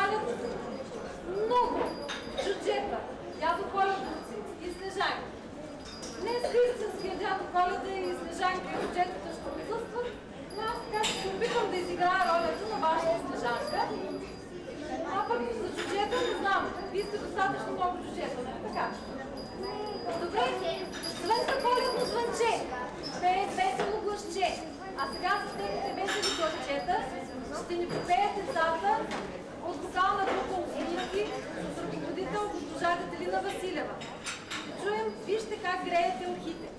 хвалят много джуджета, дядо Коледовци и Снежанки. Днес истинския дядо Коледа и Снежанка и джуджетата ще присъстват, но аз така ще се опитам да изиграя ролята на вашата Снежанка. А пък за джуджета не знам, вие сте достатъчно много джуджета, не така? Добре, звънка Коледно звънче, пее весело гласче. А сега с техните весели гласчета ще ни попеят децата от вокална група Усминки с ръководител госпожа Катерина Василева. Ще чуем, вижте как греете ухите.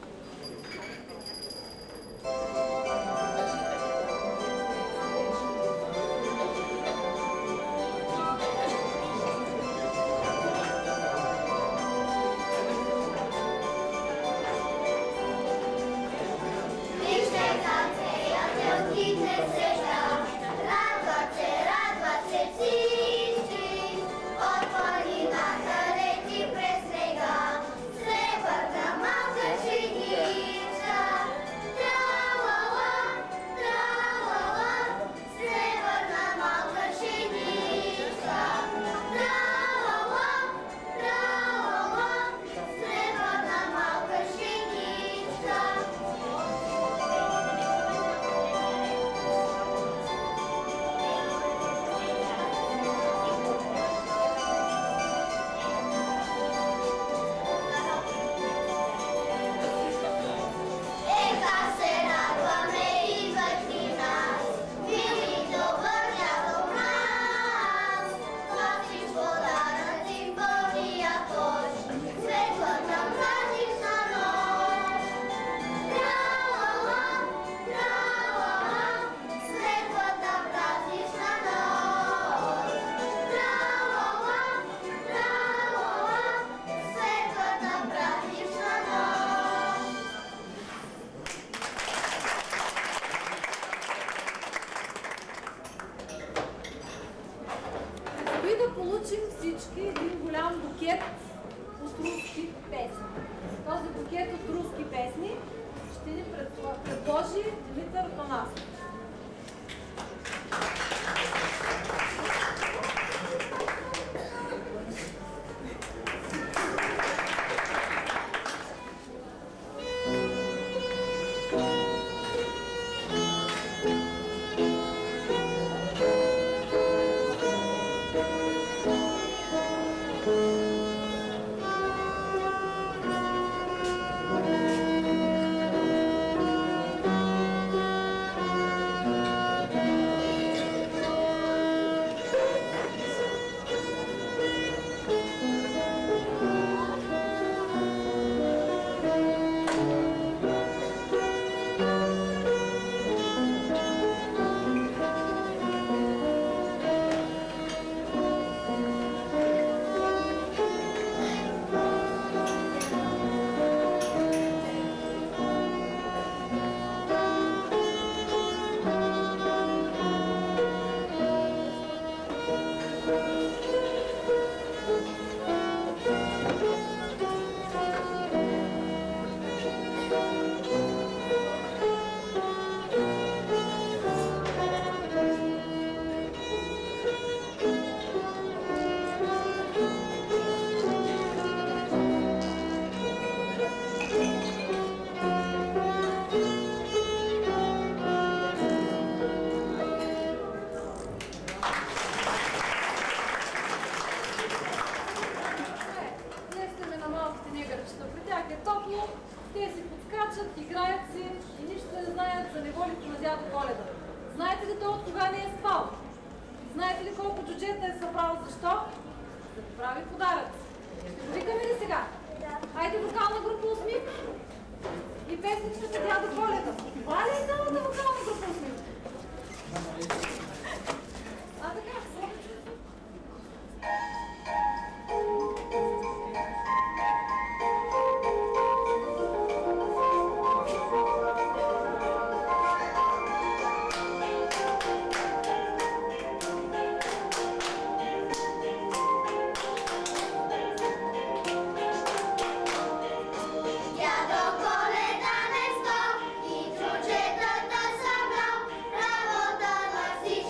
Да получим всички един голям букет от руски песни. Този букет от руски песни ще ни предложи Димитър Панасов. Коледа не сто и чучетата събрал, работа на всички.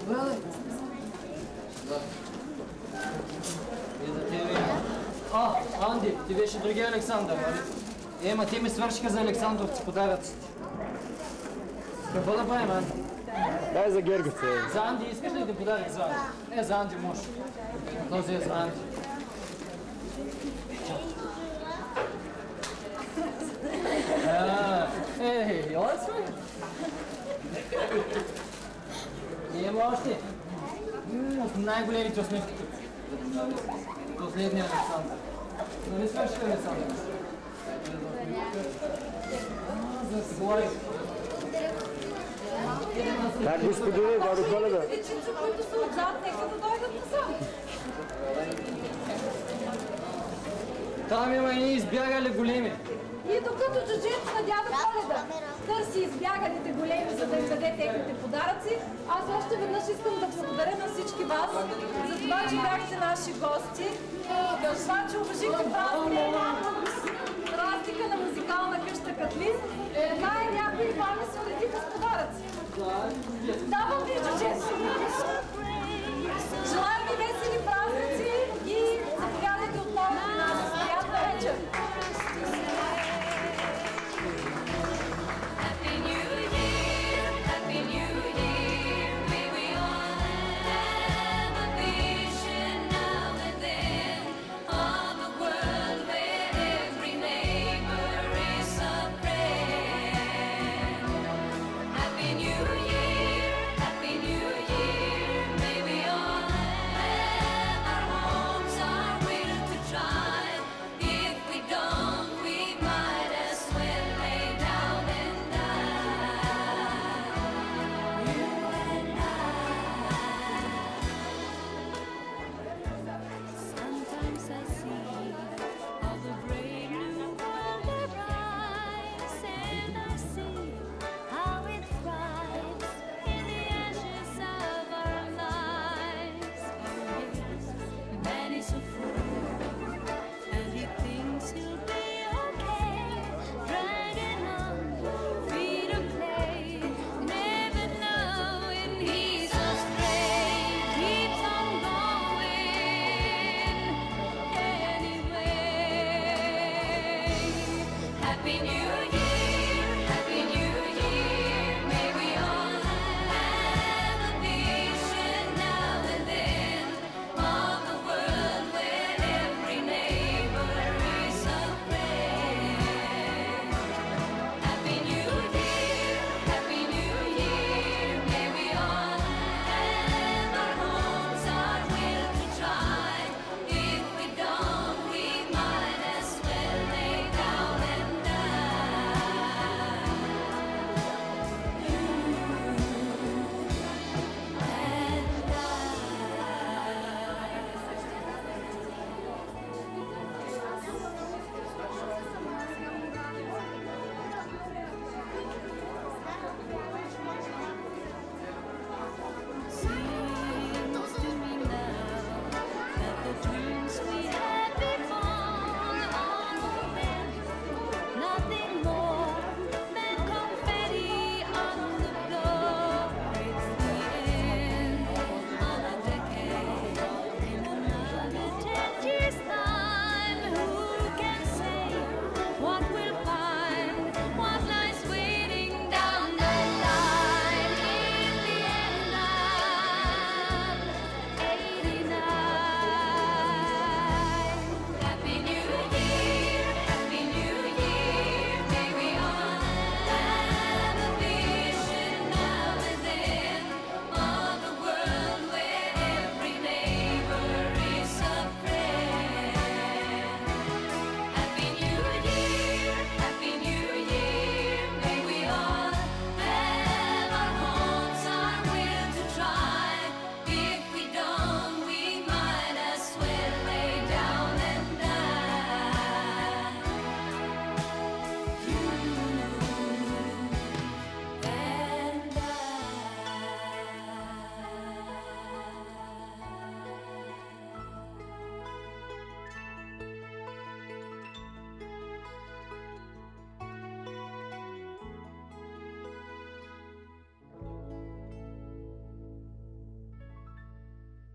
Заповядай. И за тебе. Анди, ти беше другия Александър, нали? Ма те ми свършиха за Александровци подаръците. Какво да правим, Анди? Дай за Гергоце. За Анди искаш ли да подарък за Анди? За Анди може. Този е за Анди. Йой сме! Има още. Най-големите усмивки тук. Последния Александър. Нали свършиха Александър? За да си говорим. Так, господине, Владо Коледа. Дечица, които са отзад, нека да дойдат насам. Там има и избягали големи. И докато джуджето на дядо Коледа търси избягалите големи, за да им даде техните подаръци, аз още веднъж искам да благодаря на всички вас за това, че бяхте наши гости, за това, че уважихте празника на музикална къща Катлин. Така и някои вами се уредиха с подаръци. Давам ви джуджето! Желаем ви весели празници!